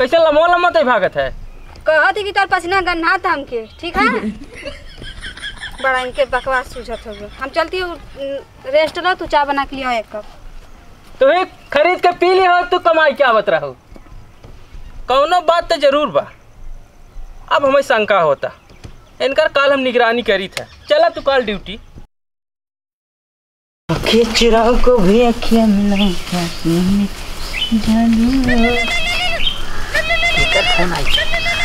कैसे लमो लमो ते भागत है? कहती कि तोर पसीना गन्ना था हमके, ठीक है? बड़ा इनके बकवास सूझत हो गया। हम चलती हूँ रेस्ट लो, तू चाय बना के लिया एक कप। तो ही खरीद के पी ली हो, तू कमाई क्या बत रहो? कौनो बात तो जरूर बा। अब हमें शंका होता इनकर काल हम निगरानी करी था। चला तू काल ड्यूटी। चिराग को भी अखियां मिलाई फोन आई।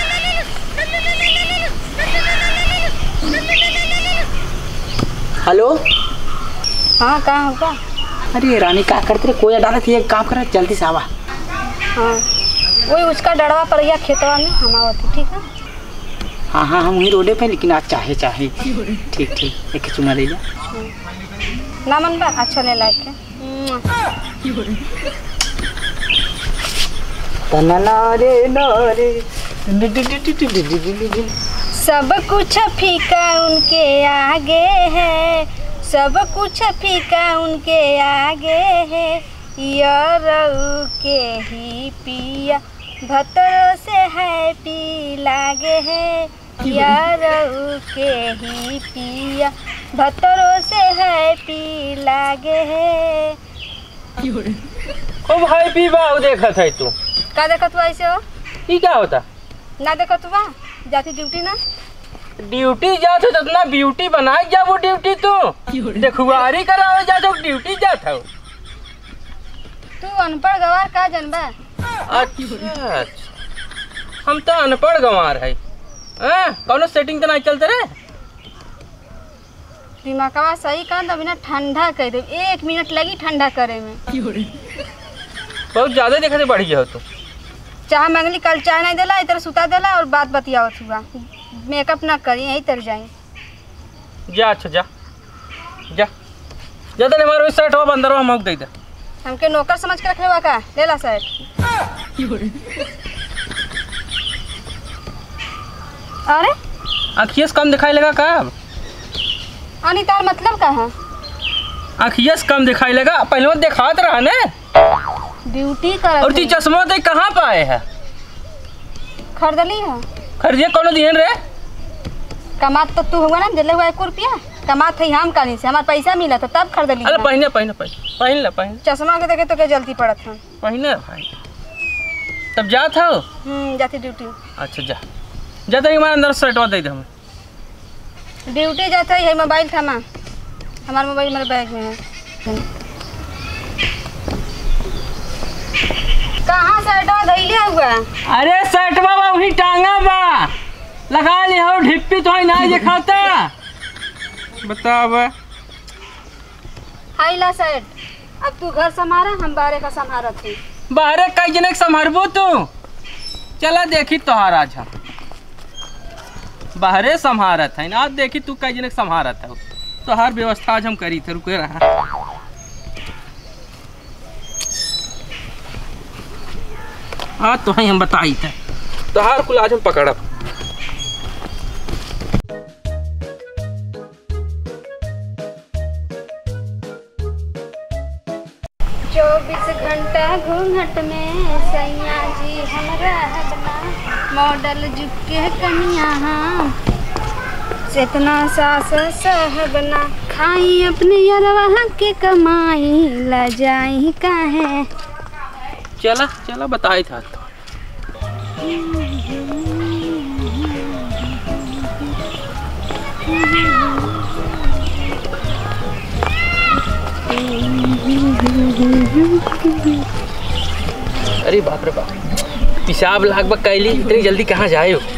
हेलो हाँ कहाँ होगा? अरे रानी क्या करते रहे? कोई डाला थी, एक काम कर जल्दी से आवा। हाँ वही उसका डरवा पड़ गया खेतवा में, हम आवत ठीक है। हाँ हाँ हम वहीं रोडे पे, लेकिन आज चाहे ठीक ठीक एक चुना ले जा ना मन बा अच्छा ले लायक है। सब कुछ फीका उनके आगे है, सब कुछ फीका उनके आगे है, यारऊ के ही पिया भतरों से है पी लागे है, यारऊ के ही पिया भतरों से है पी लागे है। ओ भाई पी बा देखत है तू? का देखत हुआ ऐसे हो? ये क्या होता? ना देखत हुआ जाती ड्यूटी ना? ड्यूटी जात हो तो अपना ब्यूटी बनाए जा वो ड्यूटी तू देखुआरी करावे जा तो ड्यूटी जात हो। तू अनपढ़ गवार का जनबा? अच्छा हम तो अनपढ़ गंवार है। कौनो सेटिंग तो नहीं चलते रे? दिमागवा सही कर दो, बिना ठंडा कर दे। 1 मिनट लगी ठंडा करे में। बहुत ज्यादा देखते बढ़ गया हो तू। चाह मंगली कल चाय नहीं देला, इधर सुता देला और बात बतियावत हुआ। मेकअप ना करी यहीं तर जाए जा। अच्छा जा जा जा तो हमारे शर्ट हो बंदर हो हम दे दे। हमके नौकर समझ के रखे हुआ का? ले ला शर्ट। अरे आँखिया से कम दिखाई लगा का? आनी तार मतलब का है? आँखिया से कम दिखाई लगा? पहले दिखात रहा ने ड्यूटी कर। और ती चश्मा तो कहाँ पाए है? खरीदली है। खरीदिए कौन दिहन रे? कमात तो तू हुआ ना, दिले हुआ 1 रुपया कमात है हम कानी से, हमार पैसा मिला था तब खरीदली। अरे पहने ले चश्मा के देखे तो के जल्दी पड़त है। पहने भाई तब जात हो? जाती ड्यूटी। अच्छा जा जा तो हमारे अंदर शर्ट दे दे हमें। ड्यूटी जाता है मोबाइल था माँ, हमारा मोबाइल मेरे बैग में है। कहाँ शर्टवा धइले हुआ? अरे शर्ट बाबा वही टांगा बा लगा ली हो ढिप्पी तो ना दिखाता। बताओ हाई ला शर्ट। अब तू घर संभारा, हम बाहर का संभारा थे। बाहर कई जने संभारबो तू? चला देखी तोहार आज हम बाहरे संभारत है ना। देखी तू कई जने संभारत है तो हर व्यवस्था आज हम करी थे। रुके रहा हाँ तो हम बताई थे तो हर कुल आज हम पकड़ब। 24 घंटा घूंघट में सैया जी हमरा हटना, मॉडल जुग के कनिया हम इतना सास सहबना, खाई अपने यरवा के कमाई ला जाई काहे। चला चला बताई था अरे बाप रे बाप पेशाब लगभग कैली इतनी जल्दी कहाँ जाए हो?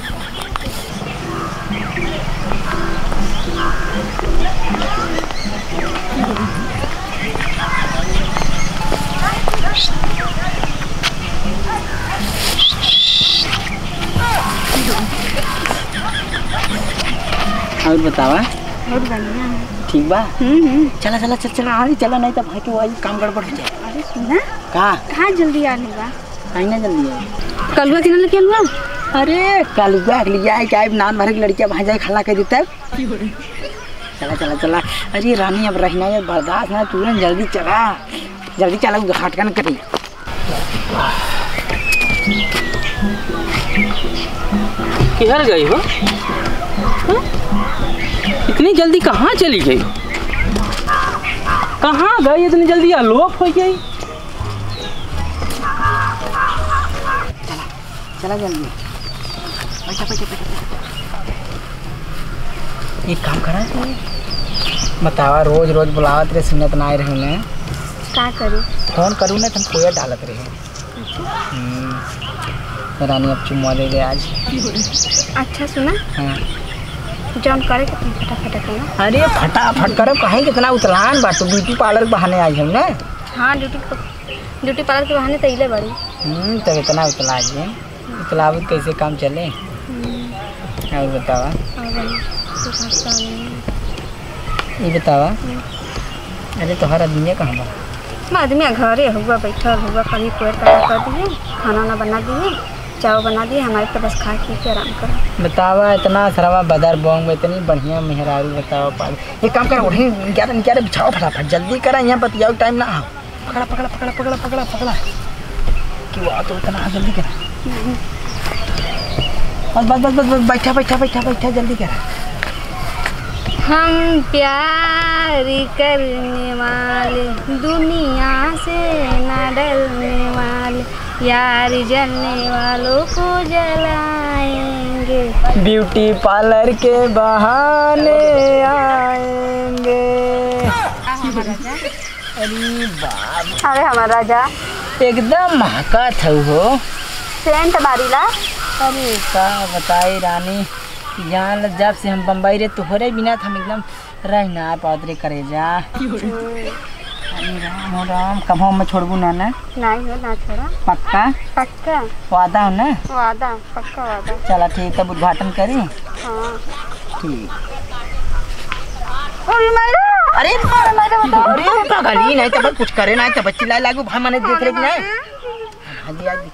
और बतावा बहुत बढ़िया ठीक बा। चला चला चल चला अरे चला नहीं तो भाई के वही काम गड़बड़ हो जाए। अरे सुना कहाँ जल्दी आने बा? कहीं ना जल्दी है कलुआ कितना लेके आलुआ? अरे कलुआ के लिए आए क्या नान भर की लड़कियां भाई जाए खला कर देता है। चला चला चला अरे रानी अब रहना है बर्दाश्त है तुरंत जल्दी चला घाट का न करी। किधर गई हो? हाँ? इतनी जल्दी कहाँ चली गई? कहाँ गई इतनी जल्दी? अलोप हो गई। चला जल्दी। बैठा बैठा बैठा। एक काम करा बतावा, रोज रोज बुलावत रहे, सुनत ना आए रहे ने का करूँ? फोन करूँ ना तुम कोया डालत रहे। रानी अब चुम्मा दे दे आज। अच्छा सुना, हाँ जॉन करे कि तुम फटाफट करना। अरे फटाफट करो, कहीं कितना उतरान बाटू, ब्यूटी पार्लर के बहाने आई हम ना। हाँ ब्यूटी पार्लर के बहाने तो इले बड़ी। तब इतना उतला जे उतलावत कैसे काम चले। और बतावा ये बतावा, अरे तुम्हारा आदमी कहाँ बा? आदमी घरे हुआ बैठल हुआ, कभी पेड़ काटा कर दिए, खाना ना बना दिए, चाव बना दिए, हमारे तो बस खा के आराम करो। बतावा इतना सरवा बदर बोंग में इतनी बढ़िया मेहरारू। बतावा पाल एक काम कर, उठे क्या बिछाओ फटाफट, जल्दी करा, यहाँ बतियाओ टाइम ना हो। पकड़ा पकड़ा पकड़ा पकड़ा पकड़ा पकड़ा क्यों तो इतना जल्दी करा। बस बस बस बस बैठा बैठा बैठा बैठा जल्दी करा। हम प्यार करने वाले, दुनिया से न डरने वाले, यार जलने वालों को जलाएंगे, ब्यूटी पार्लर के बहाने आएंगे। अरे बाप, अरे हमारा राजा एकदम महका था हो सेंट मारीला। अरे का बताई रानी, यहाँ जब से हम बम्बई रे तुहरे बिना हम एकदम रह ना पात रे करे जा। अरे राम राम, कब हम छोड़बू ना ना? नहीं हो ना छोड़ा। पक्का पक्का वादा हो ना? वादा, पक्का वादा। चला ठीक, तब उद्घाटन करें। हाँ ठीक। अरे अरे अरे पागली नहीं तब कुछ करे ना, तब बच्ची ला लागू भाई मैंने देख रहे कि नहीं। हाँ जी आज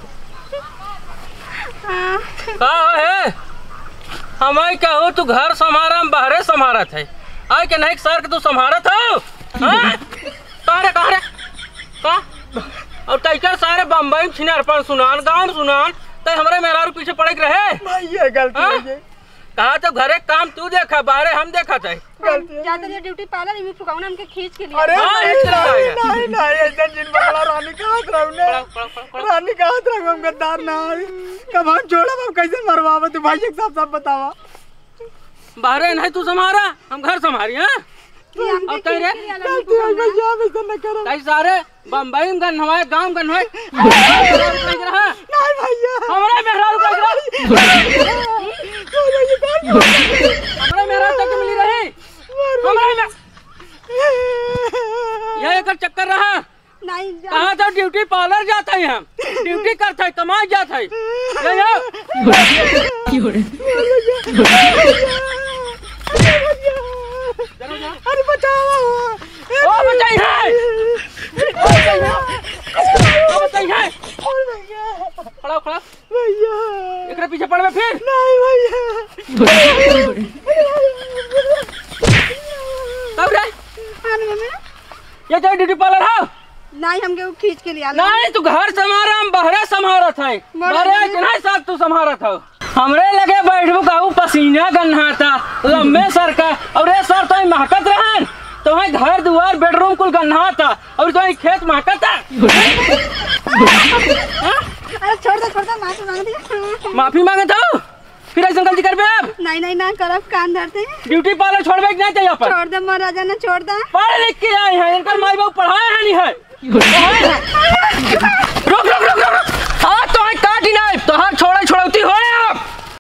का है हमारे क्या हो, तू घर संभारा हम बाहरे संभारत है। आए के नहीं सर के तू संभारत हो? कहाँ रे का और तैका सारे बम्बई में छिनारपन सुनान, गाँव में सुनान, तय हमारे मेहरारू पीछे पड़े रहे। ये गलती हो गई। कहा तो घरे काम तू देखा, बाहरे हम देखा थे। ज्यादा देर ड्यूटी पार्लर में फुकाऊना हमके खींच के लिए। अरे नहीं नहीं ऐसा जिन बगला रानी का हाथ रहने, रानी का हाथ रख, हम गद्दार ना है। कब हम छोड़ा हम कैसे मरवावा, तू भाई एक साफ साफ बतावा। बाहरे नहीं तू संभारा, हम घर संभारी। हाँ अब तेरे कई सारे बम्बई में गन्हवाए, गाँव में गन्हवाए, हमारे मेहरारू तक मिली रही, यह एक चक्कर रहा। नहीं कहा था ड्यूटी पार्लर जाता है, हम ड्यूटी करता है, कमाई जाता है। अरे बचाओ, ओ बचाई है, ओ बचाई है, खड़ा खड़ा भैया एकरे पीछे पड़वे फिर। नहीं भैया कब रे ये तो ड्यूटी पार्लर है? नहीं हमके वो खींच के लिया। नहीं तू घर संभारा, हम बहरे संभारत है। बहरे नहीं साथ तू संभारत हो, हमरे लगे बैठबू कहू पसीना गन्हाता लम्बे सर का, और ये सर तो महकत रहन, तो घर दुआर बेडरूम कुल गन्हाता, और तो खेत महकता। अरे छोड़ दे माफी मांग दी। माफी मांगत हो, फिर ऐसा गलती करबे अब? नहीं नहीं ना करब, कान धरते हैं। ड्यूटी पार्लर छोड़बे कि नहीं चाहिए? छोड़ दे महाराजा ने, छोड़ दे। पढ़ लिख के आए हैं, इनका माई बाप पढ़ाए हैं नहीं है।